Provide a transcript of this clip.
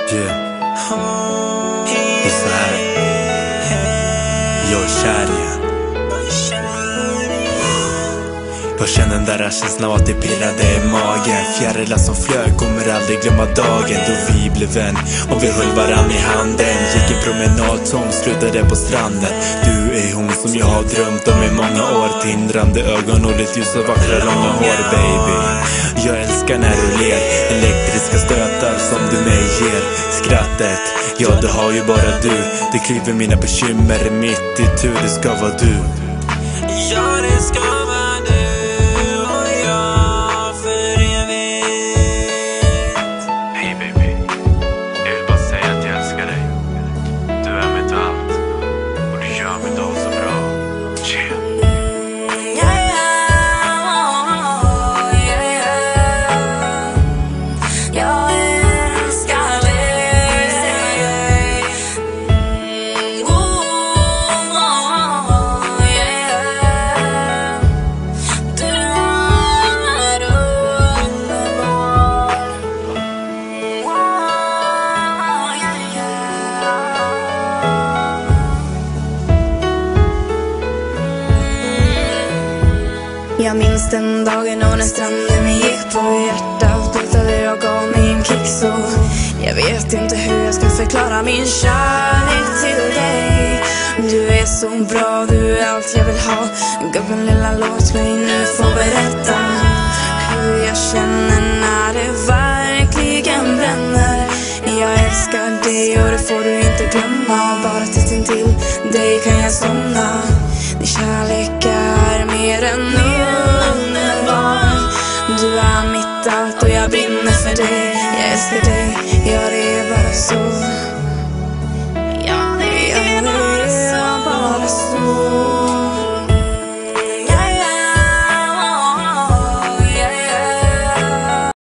Det är så här. Jag är kär igen. Jag känner den där känslan av att det pirrade i magen. Fjärilar som flög, kommer aldrig glömma dagen då vi blev vän och vi höll varann i handen. Gick en promenad som slutade på stranden. Du är hon som jag har drömt om i många år. Tindrande ögon och ditt ljus och vackra långa hår, baby. Jag älskar när du ler, elektriska stötar som du mig ger. Skrattet, ja det har ju bara du. Det kliver mina bekymmer mitt i tur, det ska vara du. Ja, det ska vara du och jag för evigt. Hej baby, jag vill bara säga att jag älskar dig. Du är mitt allt och du gör mitt dag så bra. Jag minns den dagen och när stranden vi gick på. Hjärtat bultade, jag gav mig en kick. Så jag vet inte hur jag ska förklara min kärlek till dig. Du är så bra, du är allt jag vill ha. Gubben lilla, låt mig nu få berätta hur jag känner när det verkligen bränner. Jag älskar dig och det får du inte glömma. Bara tätt intill dig kan jag somna. Din kärlek är mer än underbar. Du är mitt allt och jag brinner för dig. Jag älskar dig, ja det är bara så.